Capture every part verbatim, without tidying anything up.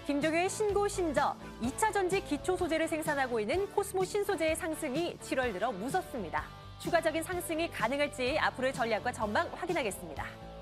김종효의 신고 신저, 이 차 전지 기초 소재를 생산하고 있는 코스모 신소재의 상승이 칠월 들어 무섭습니다. 추가적인 상승이 가능할지 앞으로의 전략과 전망 확인하겠습니다.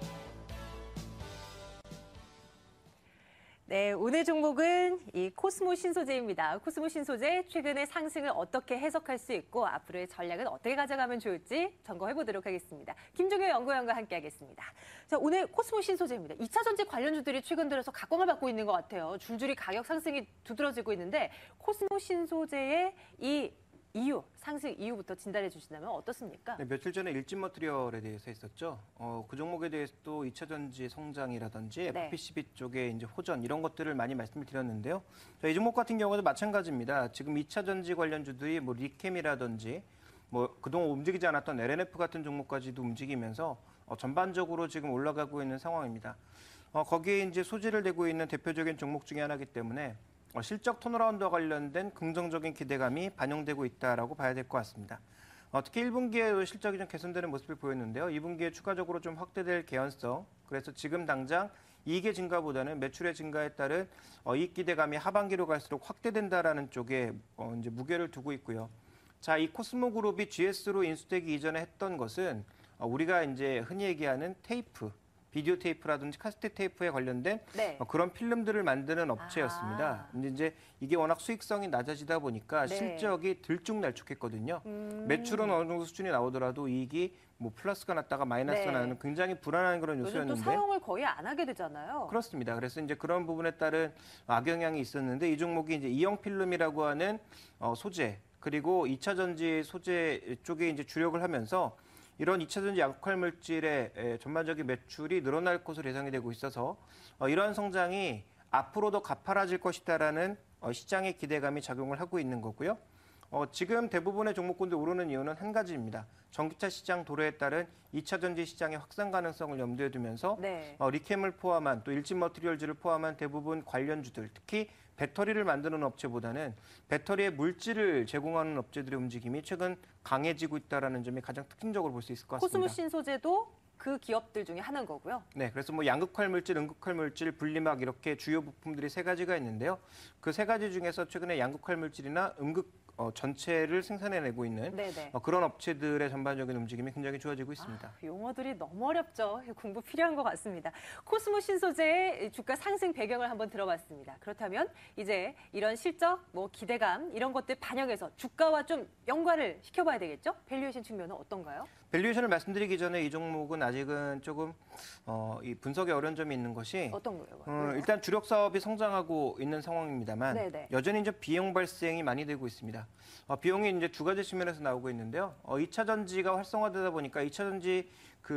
네, 오늘 종목은 이 코스모 신소재입니다. 코스모 신소재 최근의 상승을 어떻게 해석할 수 있고 앞으로의 전략은 어떻게 가져가면 좋을지 점검해 보도록 하겠습니다. 김종효 연구원과 함께하겠습니다. 자, 오늘 코스모 신소재입니다. 이 차 전지 관련주들이 최근 들어서 각광을 받고 있는 것 같아요. 줄줄이 가격 상승이 두드러지고 있는데 코스모 신소재의 이 이유, 상승 이유부터 진단해 주신다면 어떻습니까? 네, 며칠 전에 일진머티리얼에 대해서 있었죠. 어, 그 종목에 대해서도 이 차 전지 성장이라든지 네. 에프피씨비 쪽에 이제 호전 이런 것들을 많이 말씀을 드렸는데요. 자, 이 종목 같은 경우도 마찬가지입니다. 지금 이 차 전지 관련주들이 뭐 리캠이라든지 뭐 그동안 움직이지 않았던 엘엔에프 같은 종목까지도 움직이면서 어, 전반적으로 지금 올라가고 있는 상황입니다. 어, 거기에 이제 소재를 내고 있는 대표적인 종목 중에 하나이기 때문에 어, 실적 턴어라운드와 관련된 긍정적인 기대감이 반영되고 있다라고 봐야 될 것 같습니다. 어, 특히 일 분기에 실적이 좀 개선되는 모습을 보였는데요. 이 분기에 추가적으로 좀 확대될 개연성. 그래서 지금 당장 이익의 증가보다는 매출의 증가에 따른 어, 이익 기대감이 하반기로 갈수록 확대된다라는 쪽에 어, 이제 무게를 두고 있고요. 자, 이 코스모 그룹이 지에스로 인수되기 이전에 했던 것은 어, 우리가 이제 흔히 얘기하는 테이프. 비디오 테이프라든지 카세트 테이프에 관련된 네. 그런 필름들을 만드는 업체였습니다. 아. 근데 이제 이게 워낙 수익성이 낮아지다 보니까 네. 실적이 들쭉날쭉했거든요. 음. 매출은 어느 정도 수준이 나오더라도 이익이 뭐 플러스가 났다가 마이너스가 네. 나는 굉장히 불안한 그런 요즘 또 요소였는데 사용을 거의 안 하게 되잖아요. 그렇습니다. 그래서 이제 그런 부분에 따른 악영향이 있었는데 이 종목이 이제 이형 필름이라고 하는 어, 소재 그리고 이 차 전지 소재 쪽에 이제 주력을 하면서 이런 이 차 전지 약효 물질의 전반적인 매출이 늘어날 것으로 예상이 되고 있어서 이러한 성장이 앞으로도 가파라질 것이다라는 시장의 기대감이 작용을 하고 있는 거고요. 어, 지금 대부분의 종목군들 오르는 이유는 한 가지입니다. 전기차 시장 도래에 따른 이 차 전지 시장의 확산 가능성을 염두에 두면서 네. 어, 리캠을 포함한 또 일진머티리얼즈를 포함한 대부분 관련주들, 특히 배터리를 만드는 업체보다는 배터리의 물질을 제공하는 업체들의 움직임이 최근 강해지고 있다는 점이 가장 특징적으로 볼 수 있을 것 같습니다. 코스모 신소재도 그 기업들 중에 하나인 거고요. 네, 그래서 뭐 양극화 물질, 음극화 물질, 분리막 이렇게 주요 부품들이 세 가지가 있는데요. 그 세 가지 중에서 최근에 양극화 물질이나 음극 어, 전체를 생산해내고 있는 어, 그런 업체들의 전반적인 움직임이 굉장히 좋아지고 있습니다. 아, 용어들이 너무 어렵죠. 공부 필요한 것 같습니다. 코스모 신소재의 주가 상승 배경을 한번 들어봤습니다. 그렇다면 이제 이런 실적, 뭐 기대감 이런 것들 반영해서 주가와 좀 연관을 시켜봐야 되겠죠? 밸류에이션 측면은 어떤가요? 밸류에이션을 말씀드리기 전에 이 종목은 아직은 조금 어, 이 분석에 어려운 점이 있는 것이 어떤 거예요? 어, 일단 주력 사업이 성장하고 있는 상황입니다만 네네. 여전히 이제 비용 발생이 많이 되고 있습니다. 어, 비용이 이제 두 가지 측면에서 나오고 있는데요. 어, 이 차 전지가 활성화되다 보니까 이 차 전지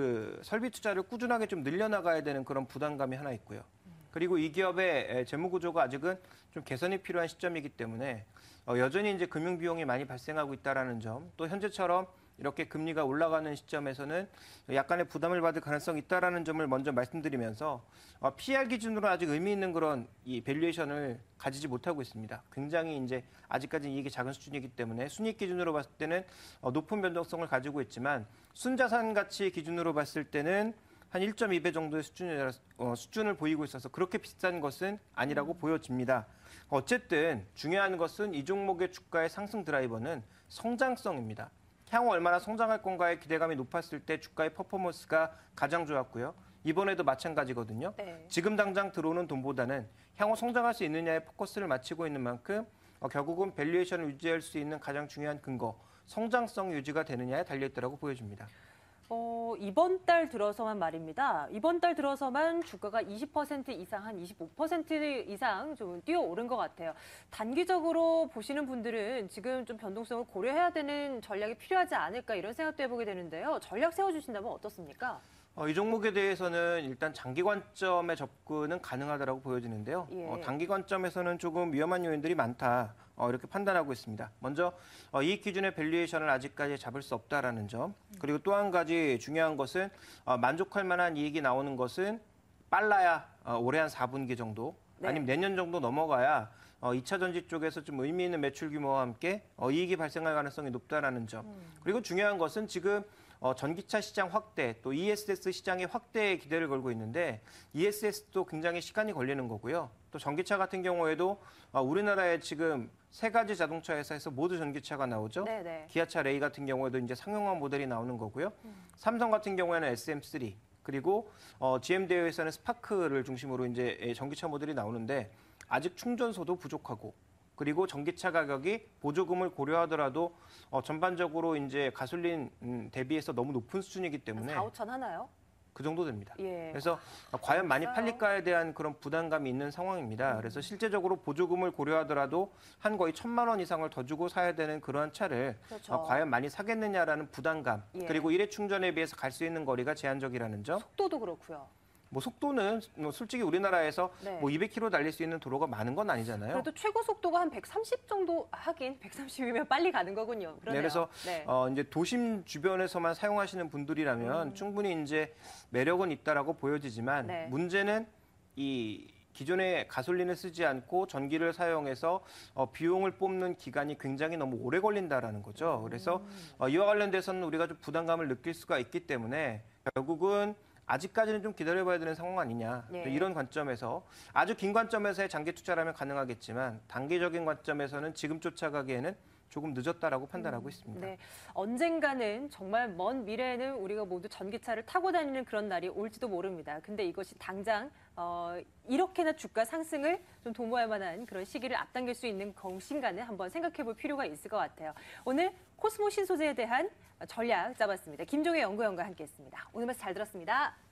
그 설비 투자를 꾸준하게 좀 늘려나가야 되는 그런 부담감이 하나 있고요. 그리고 이 기업의 재무 구조가 아직은 좀 개선이 필요한 시점이기 때문에 어, 여전히 이제 금융 비용이 많이 발생하고 있다라는 점, 또 현재처럼 이렇게 금리가 올라가는 시점에서는 약간의 부담을 받을 가능성이 있다라는 점을 먼저 말씀드리면서 어, 피이알 기준으로 아직 의미 있는 그런 이 밸류에이션을 가지지 못하고 있습니다. 굉장히 이제 아직까지 이익이 작은 수준이기 때문에 순이익 기준으로 봤을 때는 어, 높은 변동성을 가지고 있지만 순자산 가치 기준으로 봤을 때는 한 일 점 이 배 정도의 수준을, 어, 수준을 보이고 있어서 그렇게 비싼 것은 아니라고 음. 보여집니다. 어쨌든 중요한 것은 이 종목의 주가의 상승 드라이버는 성장성입니다. 향후 얼마나 성장할 건가의 기대감이 높았을 때 주가의 퍼포먼스가 가장 좋았고요. 이번에도 마찬가지거든요. 네. 지금 당장 들어오는 돈보다는 향후 성장할 수 있느냐에 포커스를 맞추고 있는 만큼 어, 결국은 밸류에이션을 유지할 수 있는 가장 중요한 근거, 성장성 유지가 되느냐에 달려있다고 보여집니다. 어, 이번 달 들어서만 말입니다. 이번 달 들어서만 주가가 이십 퍼센트 이상, 한 이십오 퍼센트 이상 좀 뛰어오른 것 같아요. 단기적으로 보시는 분들은 지금 좀 변동성을 고려해야 되는 전략이 필요하지 않을까 이런 생각도 해보게 되는데요. 전략 세워주신다면 어떻습니까? 어, 이 종목에 대해서는 일단 장기 관점의 접근은 가능하다고 보여지는데요. 예. 어, 단기 관점에서는 조금 위험한 요인들이 많다. 어, 이렇게 판단하고 있습니다. 먼저 어, 이익 기준의 밸류에이션을 아직까지 잡을 수 없다라는 점. 그리고 또 한 가지 중요한 것은 어, 만족할 만한 이익이 나오는 것은 빨라야 어, 올해 한 사 분기 정도 네. 아니면 내년 정도 넘어가야 어, 이 차 전지 쪽에서 좀 의미 있는 매출 규모와 함께 어, 이익이 발생할 가능성이 높다라는 점. 음. 그리고 중요한 것은 지금 어, 전기차 시장 확대, 또 이에스에스 시장의 확대에 기대를 걸고 있는데 이에스에스도 굉장히 시간이 걸리는 거고요. 또 전기차 같은 경우에도 어, 우리나라에 지금 세 가지 자동차 회사에서 모두 전기차가 나오죠. 네네. 기아차 레이 같은 경우에도 이제 상용화 모델이 나오는 거고요. 음. 삼성 같은 경우에는 에스엠 쓰리, 그리고 어, 지엠 대회에서는 스파크를 중심으로 이제 전기차 모델이 나오는데 아직 충전소도 부족하고, 그리고 전기차 가격이 보조금을 고려하더라도 어, 전반적으로 이제 가솔린 음, 대비해서 너무 높은 수준이기 때문에 사, 오천 하나요? 그 정도 됩니다. 예. 그래서 과연 많이 비싸요. 팔릴까에 대한 그런 부담감이 있는 상황입니다. 음. 그래서 실제적으로 보조금을 고려하더라도 한 거의 천만 원 이상을 더 주고 사야 되는 그러한 차를 그렇죠. 어, 과연 많이 사겠느냐라는 부담감, 예. 그리고 일회 충전에 비해서 갈 수 있는 거리가 제한적이라는 점. 속도도 그렇고요. 뭐 속도는 뭐 솔직히 우리나라에서 네. 뭐 이백 킬로미터 달릴 수 있는 도로가 많은 건 아니잖아요. 그래도 최고 속도가 한 백삼십 정도 하긴 백삼십이면 빨리 가는 거군요. 네, 그러네요. 그래서 네. 어, 이제 도심 주변에서만 사용하시는 분들이라면 음. 충분히 이제 매력은 있다라고 보여지지만 네. 문제는 이 기존에 가솔린을 쓰지 않고 전기를 사용해서 어, 비용을 뽑는 기간이 굉장히 너무 오래 걸린다라는 거죠. 그래서 어, 이와 관련돼서는 우리가 좀 부담감을 느낄 수가 있기 때문에 결국은 아직까지는 좀 기다려봐야 되는 상황 아니냐. 네. 이런 관점에서 아주 긴 관점에서의 장기 투자라면 가능하겠지만 단기적인 관점에서는 지금 쫓아가기에는 조금 늦었다라고 판단하고 있습니다. 네, 언젠가는 정말 먼 미래에는 우리가 모두 전기차를 타고 다니는 그런 날이 올지도 모릅니다. 근데 이것이 당장 어, 이렇게나 주가 상승을 좀 도모할 만한 그런 시기를 앞당길 수 있는 것인가는 한번 생각해 볼 필요가 있을 것 같아요. 오늘 코스모 신소재에 대한 전략 짜봤습니다. 김종혜 연구원과 함께했습니다. 오늘 말씀 잘 들었습니다.